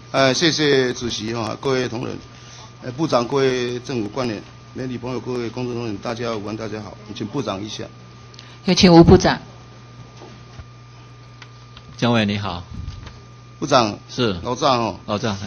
谢谢主席哈，各位同仁，部长、各位政府官员、媒体朋友、各位公众同仁，大家午安，大家好，请部长一下。 有请吴部长。 姜委你好， 部长是老赵哦， 老赵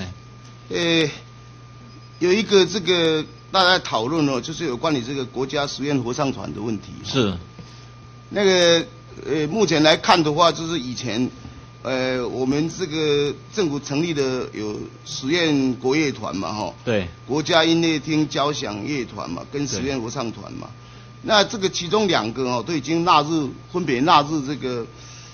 有一个这个大家在讨论哦，就是有关于这个国家实验合唱团的问题。 是， 那个目前来看的话，就是以前我们这个政府成立的有实验国乐团嘛，哈， 对， 国家音乐厅交响乐团嘛，跟实验合唱团嘛，那这个其中2个哦，都已经分别纳入这个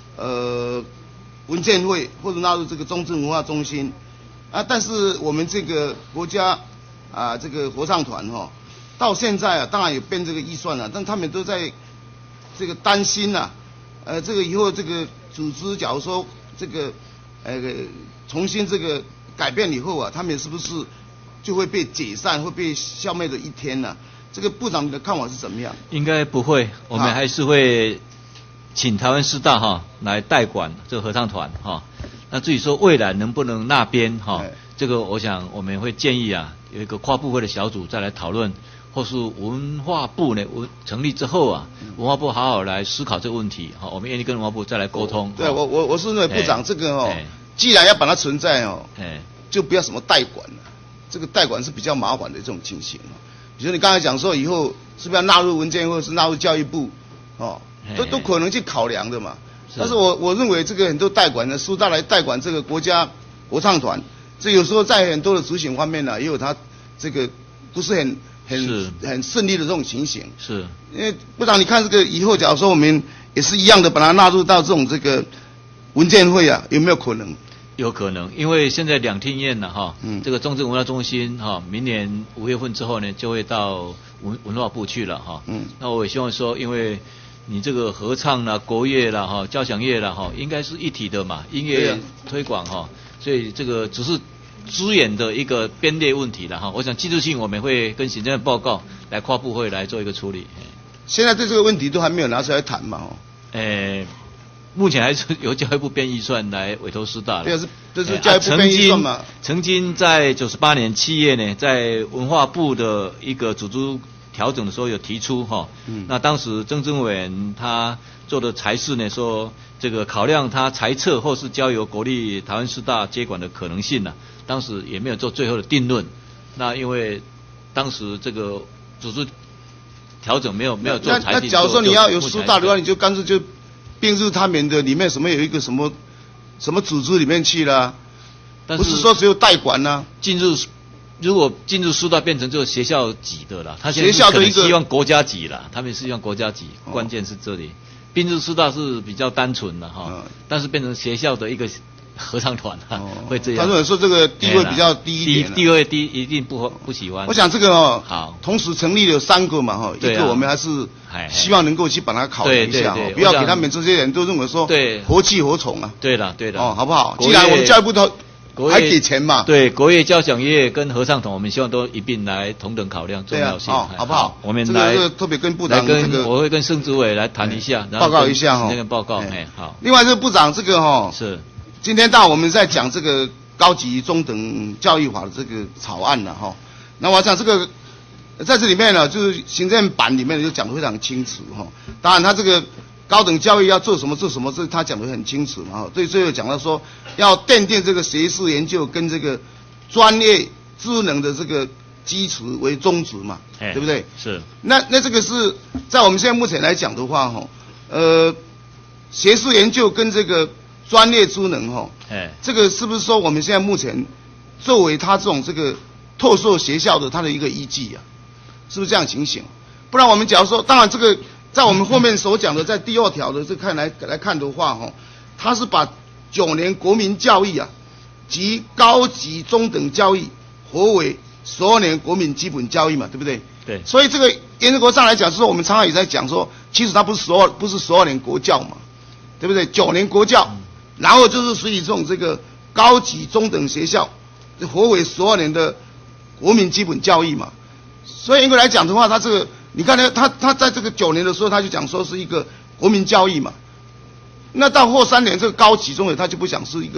文建会或者纳入这个中正文化中心啊，但是我们这个国家这个合唱团哈，到现在当然有变这个预算了，但他们都在这个担心这个以后这个组织假如说这个重新这个改变以后他们是不是就会被解散，会被消灭的一天呢？这个部长你的看法是怎么样？ 应该不会，我们还是会请台湾师大来代管这个合唱团那至于说未来能不能那边这个我想我们会建议有一个跨部会的小组再来讨论，或是文化部呢成立之后文化部好好来思考这个问题我们愿意跟文化部再来沟通。 对，我是认为部长这个既然要把它存在就不要什么代管了，这个代管是比较麻烦的这种情形比如你刚才讲说以后是不是要纳入文件或是纳入教育部都可能去考量的嘛。但是我认为这个很多代管的师大来代管这个国家合唱团，这有时候在很多的执行方面也有它这个不是很顺利的这种情形。 是， 因为部长你看这个以后假如说我们也是一样的把它纳入到这种这个文建会有没有可能？ 有可能，因为现在两厅院这个中正文化中心明年5月份之后呢就会到文化部去了那我也希望说，因为你这个合唱啦、国乐啦、交响乐啦应该是一体的嘛，音乐推广所以这个只是资源的一个编列问题了我想技术性我们会跟行政院报告来跨部会来做一个处理。 现在对这个问题都还没有拿出来谈嘛目前还是由教育部编预算来委托师大了。 对，这是教育部编预算嘛。 曾经在98年7月呢，在文化部的一个组织调整的时候有提出那当时曾政委员他做的裁示呢，说这个考量他裁撤或是交由国立台湾师大接管的可能性当时也没有做最后的定论。那因为当时这个组织调整没有做裁定。 那假如说你要有师大的话，你就干脆就并入他们的里面有一个什么组织里面去了，不是说只有代管如果进入师大变成就学校级的了，他现在可能希望国家级了，他们是希望国家级，关键是这里。并入师大是比较单纯的但是变成学校的一个合唱团会这样。 他说这个地位比较低一点， 地位低一定不喜欢。 我想这个好， 同时成立了3个嘛一个我们还是希望能够去把它考虑一下不要给他们这些人都认为说何去何从对了好不好？既然我们教育部都还给钱嘛， 对，国乐、交响乐跟合唱团，我们希望都一并来同等考量重要性， 好不好？ 我们来这个特别跟部长我会跟盛主委来谈一下， 报告一下那个报告，好。 另外，这个部长这个是今天我们在讲这个高级中等教育法的这个草案了那我想这个在这里面呢，就是行政版里面就讲得非常清楚当然，他这个高等教育要做什么，这他讲得很清楚嘛最后讲到说要奠定这个学术研究跟这个专业智能的这个基础为宗旨嘛，对不对？ 是。 那这个是在我们现在目前来讲的话学术研究跟这个专业智能这个是不是说我们现在目前作为他这种这个特殊学校的他的一个依据是不是这样情形？不然我们假如说，当然这个在我们后面所讲的，在第2条的这来看的话他是把9年国民教育及高级中等教育合为12年国民基本教育嘛，对不对？ 对。 所以这个原则上来讲，是说我们常常也在讲说，其实它不是12年国教嘛，对不对？9年国教，然后就是属于这种这个高级中等学校，合为12年的国民基本教育嘛。所以应该来讲的话，他这个你看呢，他在这个9年的时候，他就讲说是一个国民教育嘛。那到后3年这个高级中学，他就不讲是一个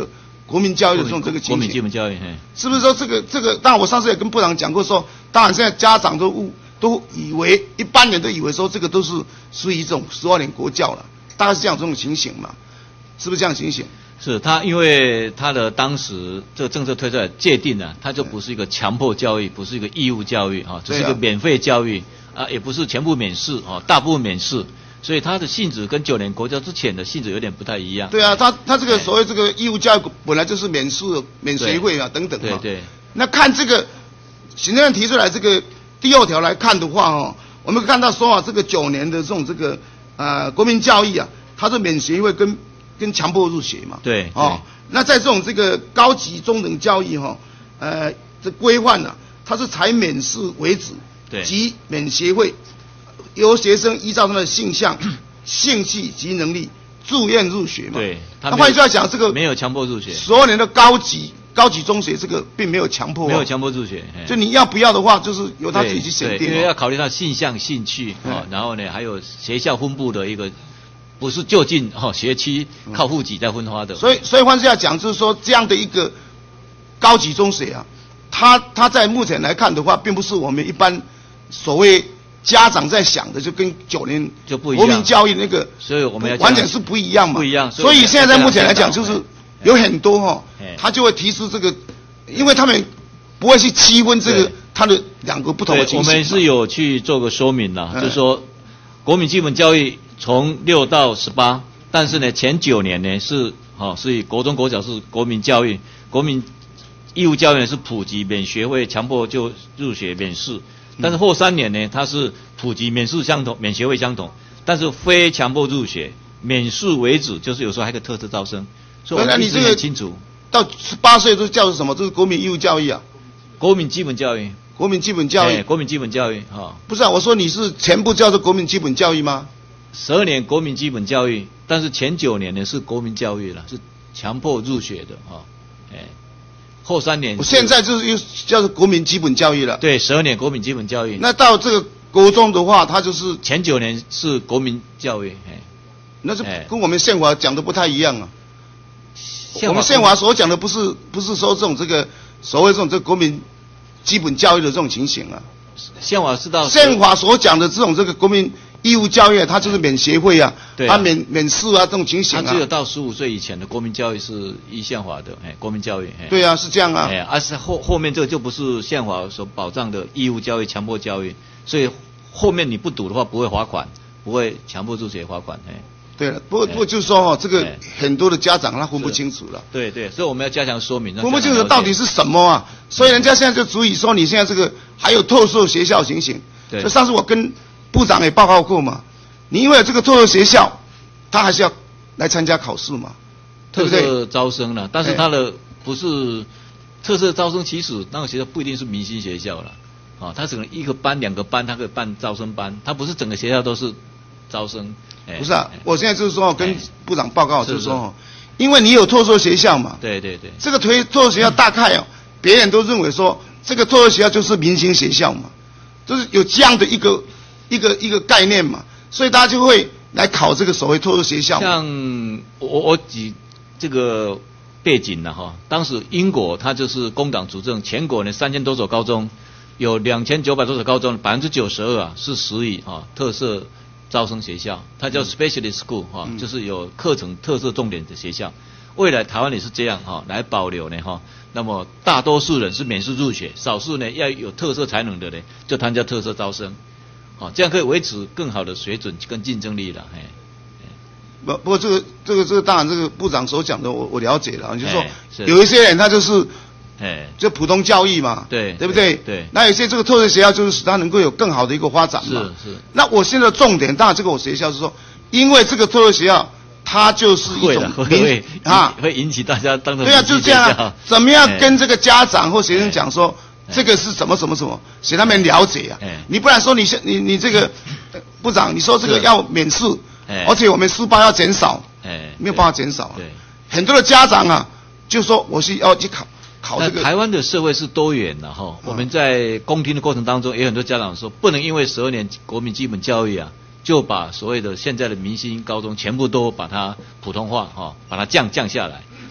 国民教育的这种这个情形。 国民基本教育， 是不是说这个？当然我上次也跟部长讲过说，当然现在家长都以为一般人都以为说这个都是属于这种12年国教了，大概是这样这种情形嘛？是不是这样情形？ 是他，因为他的当时这个政策推出来界定呢，它就不是一个强迫教育，不是一个义务教育啊，只是一个免费教育啊，也不是全部免试啊，大部分免试，所以它的性质跟9年国教之前的性质有点不太一样。 对啊，他这个所谓这个义务教育本来就是免试、免学费啊等等嘛。 对。 那看这个行政院提出来这个第2条来看的话哦，我们看到说啊，这个9年的这种这个国民教育啊，它是免学费跟强迫入学嘛。 对。 哦，那在这种这个高级中等教育哈，这规范呢，它是采免试为主，及免学费，由学生依照他的性向、兴趣及能力自愿入学嘛。 对。 那换句话讲，这个没有强迫入学。 12年的高级中学这个并没有强迫。 没有强迫入学。 就你要不要的话，就是由他自己去选定。 因为要考虑他性向、兴趣啊，然后呢，还有学校分布的一个。不是就近学期靠户籍在分发的， 所以换句话讲，就是说这样的一个高级中学啊，它在目前来看的话，并不是我们一般所谓家长在想的，就跟9年就不一样， 国民教育那个， 所以我们要完全是不一样嘛， 不一样。 所以现在目前来讲，就是有很多他就会提出这个，因为他们不会去区分这个他的2个不同的情形。 我们是有去做个说明啦，就是说国民基本教育。从6到18，但是呢，前9年呢是以国中国小是国民教育，国民义务教育呢是普及免学费，强迫就入学免试，但是后3年呢，它是普及免试相同，免学费相同，但是非强迫入学，免试为主，就是有时候还可以特色招生，所以我们一直很清楚。 到18岁都叫什么？这是国民义务教育啊， 国民基本教育， 国民基本教育， 国民基本教育不是啊，我说你是全部叫做国民基本教育吗 ？12年国民基本教育，但是前9年呢是国民教育了，是强迫入学的后3年， 我现在就是又叫做国民基本教育了。 对，12年国民基本教育。 那到这个国中的话，它就是前9年是国民教育， 那是跟我们宪法讲的不太一样啊。我们宪法所讲的不是说这种这个所谓这种这个国民基本教育的这种情形啊。 宪法是到宪法所讲的这种这个国民义务教育，它就是免学费啊，它免试啊这种情形啊。 它只有到15岁以前的国民教育是依宪法的，国民教育。 对啊，是这样啊。 是后面这个就不是宪法所保障的义务教育、强迫教育，所以后面你不读的话不会罚款，不会强迫入学罚款。 对了，不过就是说这个很多的家长他分不清楚了。 对，所以我们要加强说明。 分不清楚到底是什么啊？所以人家现在就足以说你现在这个还有特殊学校情形。 对。 所以上次我跟部长也报告过嘛，你因为这个特殊学校，他还是要来参加考试嘛，对不对？ 特色招生了，但是他的不是特色招生，其实那个学校不一定是明星学校了，他可能1个班、2个班，他可以办招生班，他不是整个学校都是招生。 不是啊，我现在就是说跟部长报告，就是说，因为你有特殊学校嘛， 对， 这个特殊学校大概别人都认为说这个特殊学校就是明星学校嘛，就是有这样的一个概念嘛，所以大家就会来考这个所谓特殊学校。 像我举这个背景了当时英国它就是工党主政，全国呢3000多所高中，有2900多所高中，92%是属于特色招生学校，它叫 specialist school 就是有课程特色重点的学校。未来台湾也是这样来保留呢那么大多数人是免试入学，少数呢要有特色才能的呢就参加特色招生，这样可以维持更好的水准跟竞争力了。 不过这个当然这个部长所讲的我了解了，就是说有一些人他就是就普通教育嘛，对不对？ 对。 那有些这个特色学校就是使他能够有更好的一个发展嘛。是。那我现在的重点，当然这个我学校是说，因为这个特色学校它就是一种会引起大家当成对啊，就是这样啊。怎么样跟这个家长或学生讲说，这个是什么，使他们了解啊。你不然说你这个部长，你说这个要免试，而且我们18要减少，没有办法减少啊。 对。 很多的家长啊，就说我是要去考这个。 台湾的社会是多元的我们在公听的过程当中，也有很多家长说，不能因为12年国民基本教育就把所谓的现在的明星高中全部都把它普通话把它降下来，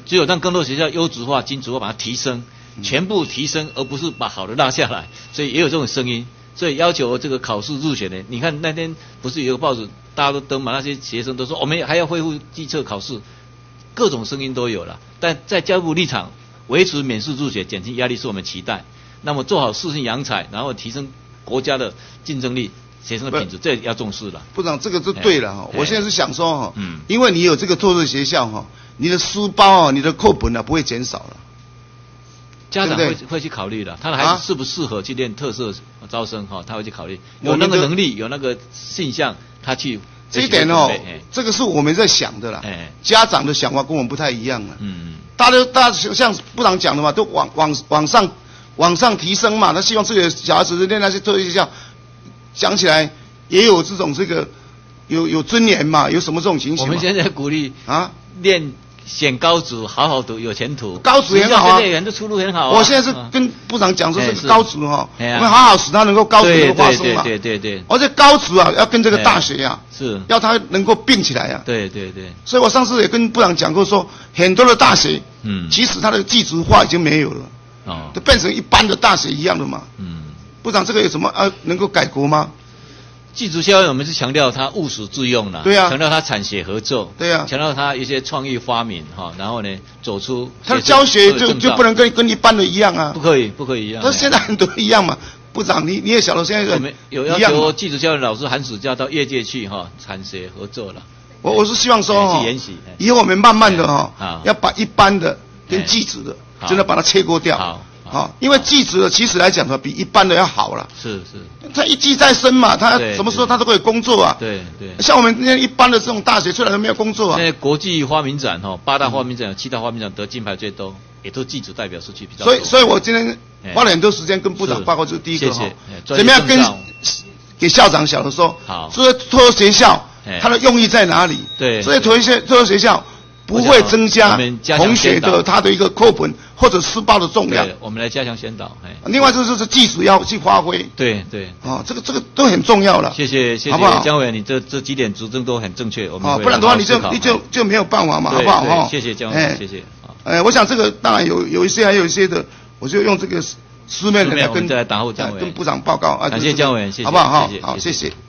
只有让更多学校优质化、精致化，把它提升，全部提升，而不是把好的落下来。所以也有这种声音，所以要求这个考试入学的。你看那天不是有个报纸大家都登嘛，那些学生都说我们还要恢复基测考试，各种声音都有了。但在教育部立场，维持免试入学、减轻压力是我们期待。那么做好适性扬才，然后提升国家的竞争力。学生的品质，这也要重视了。 部长，这个就对了哈。我现在是想说哈，因为你有这个特色学校哈，你的书包啊、你的课本啊不会减少了。 家长会去考虑的，他的孩子适不适合去练特色招生哈，他会去考虑。有那个能力，有那个性向，他去。 这一点哦，这个是我们在想的啦。家长的想法跟我们不太一样了。大家像部长讲的嘛，都往上提升嘛，他希望自己的小孩子练那些特色学校。讲起来也有这种有尊严嘛，有什么这种情形？ 我们现在鼓励啊，选高职，好好读，有前途。 高职很好啊， 现在的出路很好啊。 我现在是跟部长讲说，这个高职哈，我们好好使他能够高职能够发生嘛。 对。 而且高职啊，要跟这个大学啊， 是要他能够并起来啊。 对。 所以我上次也跟部长讲过说，很多的大学，其实它的技职化已经没有了，都变成一般的大学一样的嘛。部长，这个有什么能够改革吗？ 技职教育我们是强调它务实致用了， 对啊， 强调它产学合作， 对啊， 强调它一些创意发明哈，然后呢走出他的教学就不能跟一般的一样啊， 不可以一样。 但现在很多一样嘛，部长你也晓得现在我们有要求技职教育老师寒暑假到业界去哈，产学合作了。 我是希望说以后我们慢慢的要把一般的跟技职的真的把它切割掉。因为技职的其实来讲的比一般的要好了。 是。 他一技在身嘛，他什么时候他都可以工作啊。 对。 像我们那一般的这种大学，虽然都没有工作啊。 现在国际花名展8大花名展有7大花名展得金牌最多，也都技职代表出去比较多。 所以我今天花了很多时间跟部长报告，就是第一个怎么样给校长晓得说，这些特学校它的用意在哪里？ 对， 这些特学校不会增加同学的他的一个课本或者书包的重量。 我们来加强宣导。 另外就是技术要去发挥。 对。 这个都很重要了。 谢谢姜委员，你这几点主张都很正确。我们不然的话你就没有办法嘛，好不好？ 谢谢姜委员，谢谢。 我想这个当然有一些，还有一些的，我就用这个书面的来跟部长报告。 感谢姜委员，谢谢， 好不好？好，谢谢。